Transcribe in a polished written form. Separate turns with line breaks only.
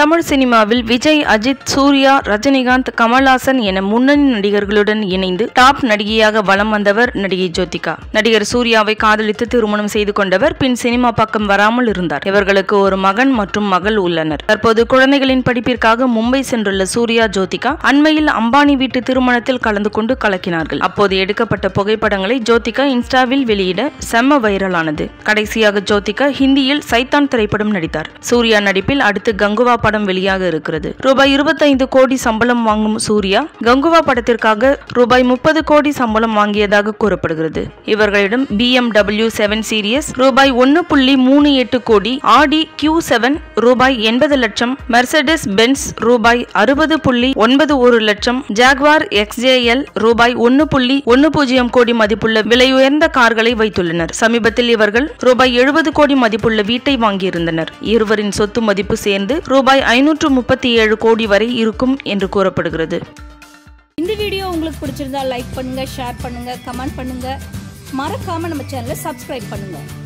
தமிழ் சினிமாவில் விஜய், அஜித், சூர்யா, ரஜினிகாந்த், கமல்ஹாசன் என முன்னணி நடிகர்களுடன் இணைந்து டாப் நடிகையாக வலம் வந்தவர் நடிகை ஜோதிகா. நடிகர் சூர்யாவை காதலித்து திருமணம் செய்து கொண்டவர். பின் சினிமா பக்கம் வராமல் இருந்தார். இவர்களுக்கு ஒரு மகன் மற்றும் மகள் உள்ளனர். தற்போது குழந்தைகளின் படிப்பிற்காக மும்பை சென்றுள்ள சூர்யா, ஜோதிகா அண்மையில் அம்பானி வீட்டு திருமணத்தில் கலந்து கொண்டு கலக்கினார்கள். அப்போது எடுக்கப்பட்ட புகைப்படங்களை ஜோதிகா இன்ஸ்டாவில் வெளியிட செம்ம வைரலானது. கடைசியாக ஜோதிகா ஹிந்தியில் சைத்தான் திரைப்படம் நடித்தார். சூர்யா நடிப்பில் அடுத்து கங்குவா படம் வெளியாக இருக்கிறது. ரூபாய் 25 கோடி சம்பளம் வாங்கும் சூர்யா கங்குவா படத்திற்காக ரூபாய் 30 கோடி சம்பளம் வாங்கியதாக கூறப்படுகிறது. இவர்களிடம் BMW 7 சீரியஸ் ரூபாய் 1.38 கோடி, ஆடி Q7 ரூபாய் 80 லட்சம், மெர்செடிஸ் பென்ஸ் ரூபாய் 60.91 லட்சம், ஜாக்வார் XJL ரூபாய் 1.10 கோடி மதிப்புள்ள விலையுயர்ந்த கார்களை வைத்துள்ளனர். சமீபத்தில் இவர்கள் ரூபாய் 70 கோடி மதிப்புள்ள வீட்டை வாங்கியிருந்தனர். இருவரின் சொத்து மதிப்பு சேர்ந்து ரூபாய் 537 கோடி வரை இருக்கும் என்று கூறப்படுகிறது.
இந்த வீடியோ உங்களுக்கு பிடிச்சிருந்தா லைக் பண்ணுங்க, ஷேர் பண்ணுங்க, கமெண்ட் பண்ணுங்க. மறக்காம நம்ம சேனலை சப்ஸ்கிரைப் பண்ணுங்க.